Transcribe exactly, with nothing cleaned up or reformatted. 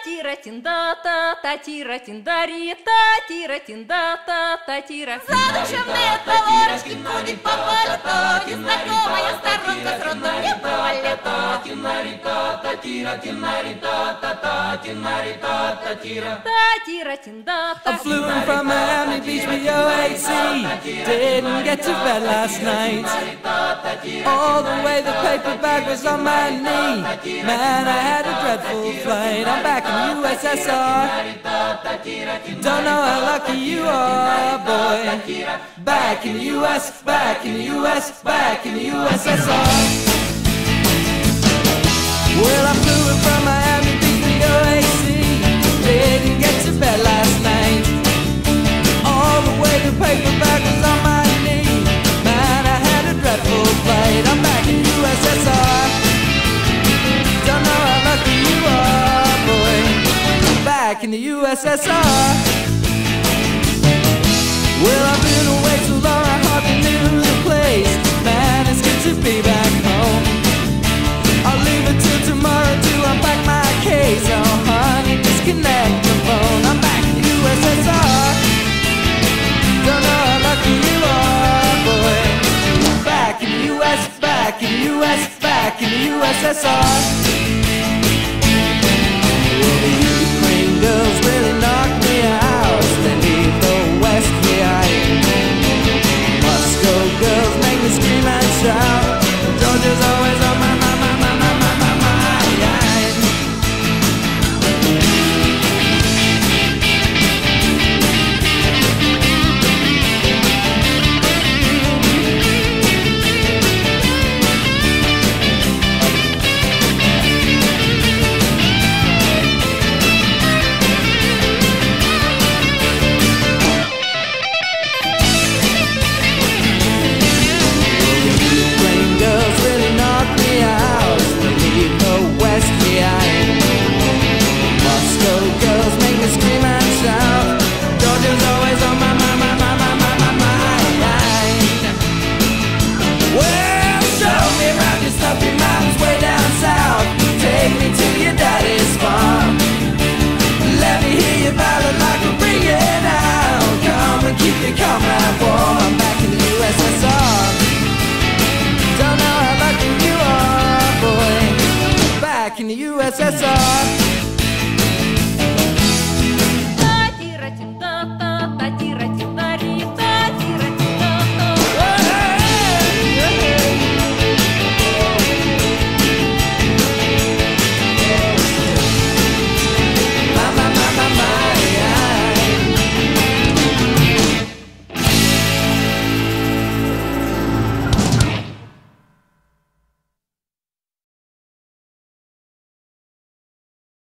Тира-тинда-та, та-тира-тиндари-та, тира-тинда-та, та-тира. Задушевные товарищи ходит по пальто, незнакомая сторонка с родным не пролета. I flew in from Miami Beach with O A C. Didn't get to bed last night. All the way the paper bag was on my knee. Man, I had a dreadful flight. I'm back in the U S S R. Don't know how lucky you are, boy. Back in the U S, back in the U S, back in the U S S R. Well, I flew in from Miami Beach with O A C. Didn't get to bed last night. All the way the paper bag was on my knee. Man, I had a dreadful flight. I'm back in U S S R. Don't know how lucky you are, boy. Back in the U S S R. Well, I've been away so long I hardly knew the place. Man, it's good to be back home. I'll leave it till tomorrow to unpack my case. Oh honey, disconnect the phone. I'm back in U S S R. Don't know how lucky you are, boy. Back in the U S, back in the U S, back in the U S S R. Well, the Ukraine girls really knocked me out. They leave the West behind. Moscow girls make me scream and shout. Georgia's always on my mind. In the U S S R.